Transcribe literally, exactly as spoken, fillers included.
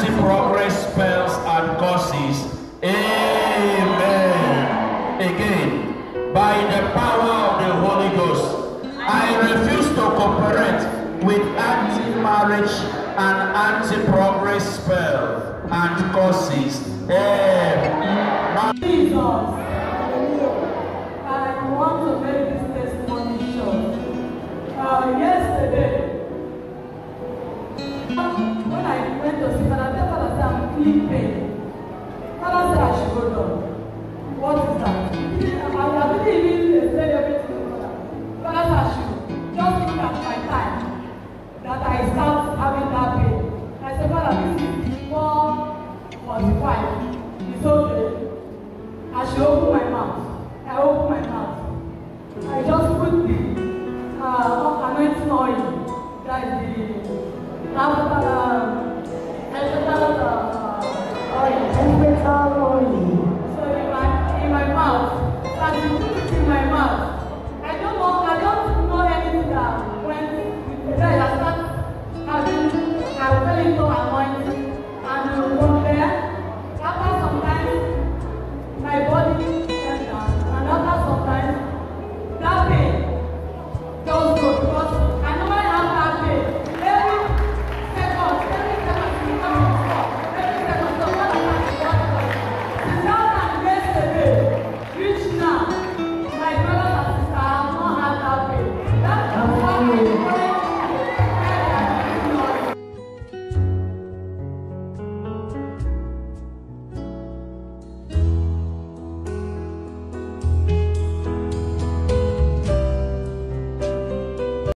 anti-progress spells and curses. Amen. Again, by the power of the Holy Ghost, I refuse to cooperate with anti-marriage and anti-progress spell and curses. Amen. Jesus, I want to make this testimony short. Uh, yesterday, when I went to see Father, I told Father that I'm feeling pain. Father said I should go down. What is that? I didn't even explain everything to Father. Father said I should just look at my time that I start having that pain. I said, Father, this is four forty-five. It's okay. I should open my mouth. I open my mouth. I just put the uh, anointing oil. That is the uh, uh, uh, oil.